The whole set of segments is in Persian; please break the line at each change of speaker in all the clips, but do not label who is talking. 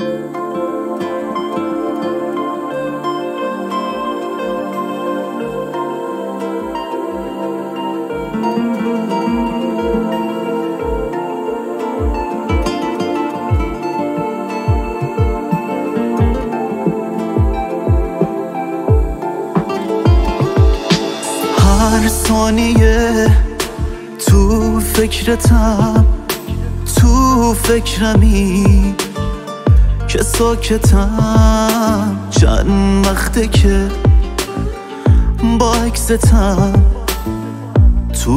هر ثانیه تو فکرتم، تو فکرمی که ساکتم. چند وقته که با عکستم تو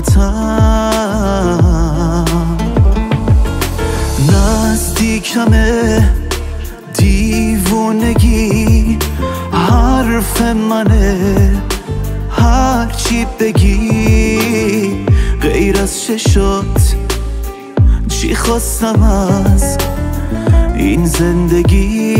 رابطم. نزدیکمه دیوونگی، حرف منه هر چی بگی. غیر از چشات چی خواستم از این زندگی؟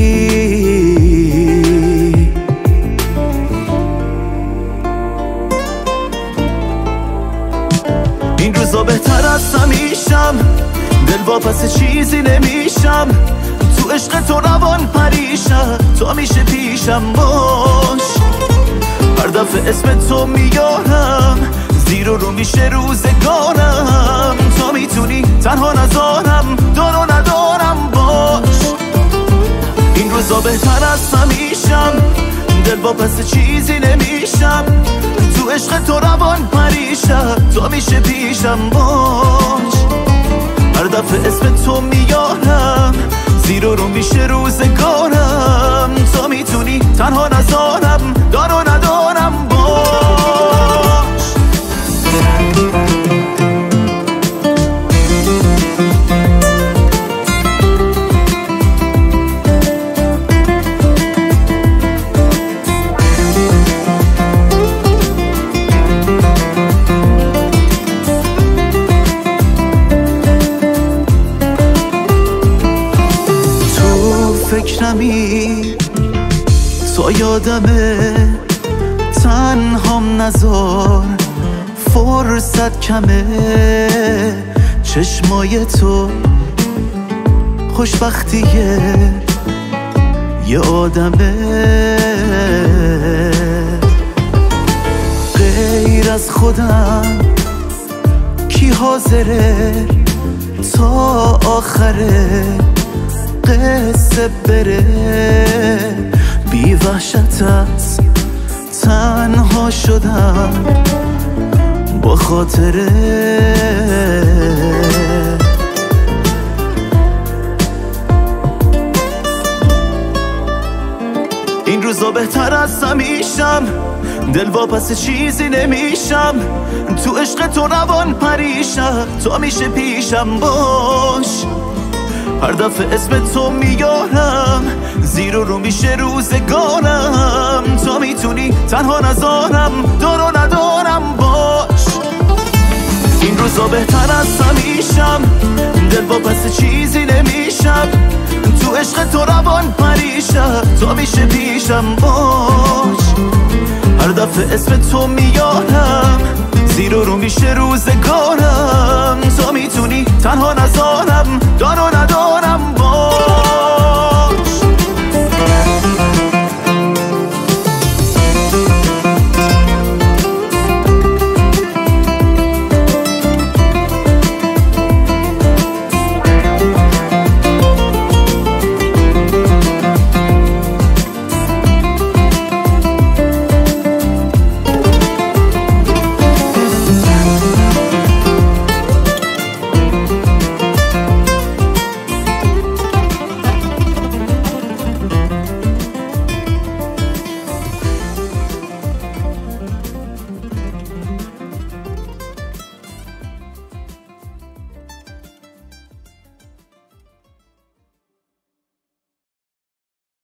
این روزا بهتر از همیشم، دل واپس چیزی نمیشم. تو عشق تو روان پریشم، تو میشه پیشم باش. هر دفعه اسم تو میارم، زیر و رو میشه روزگارم. تو میتونی تنها نذارم، دار و ندارم باش. این روزا بهتر از همیشم، دل واپس چیزی نمیشم. تو عشق تو روان پریشم، تو میشه پیشم باش. هر دفعه اسم تو میارم، زیر و رو میشه روزگارم. تو میتونی تنها نذارم، دار و ندارم باش. فکرمی تو یادمه، تنهام نذار فرصت کمه. چشمای تو خوشبختیه یه آدمه. غیر از خودم کی حاضره تا آخره قصه بره؟ بی وحشتت تنها شدم با خاطره. این روزا بهتر از همیشم، دل واپس چیزی نمیشم. تو عشق تو روان پریشم، تو میشه پیشم باش. هر دفعه اسم تو میارم، زیر و رو میشه روزگارم. تو میتونی تنها نذارم، دار و ندارم باش. این روزا بهتر از همیشم، دل واپس چیزی نمیشم. تو عشق تو روان پریشم، تو میشه پیشم باش. هر دفعه اسم تو میارم، زیر و رو میشه روزگارم. تو میتونی تنها نذارم، دار و ندارم